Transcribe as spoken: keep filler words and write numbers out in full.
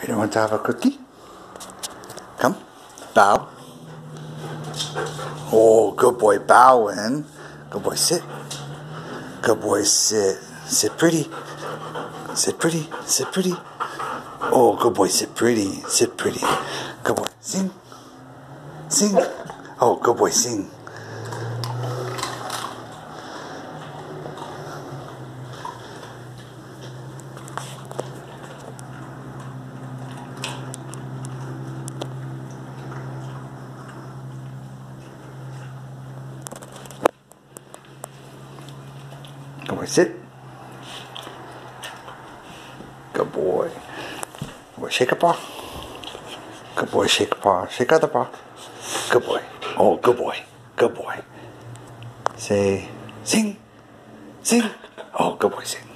You don't want to have a cookie? Come. Bow. Oh, good boy, bowing. Good boy, sit. Good boy, sit. Sit pretty. Sit pretty. Sit pretty. Oh, good boy, sit pretty. Sit pretty. Good boy, sing. Sing. Oh, good boy, sing. Good boy, sit. Good boy. Good boy, shake a paw. Good boy, shake a paw. Shake other paw. Good boy. Oh, good boy. Good boy. Say, sing. Sing. Oh, good boy, sing.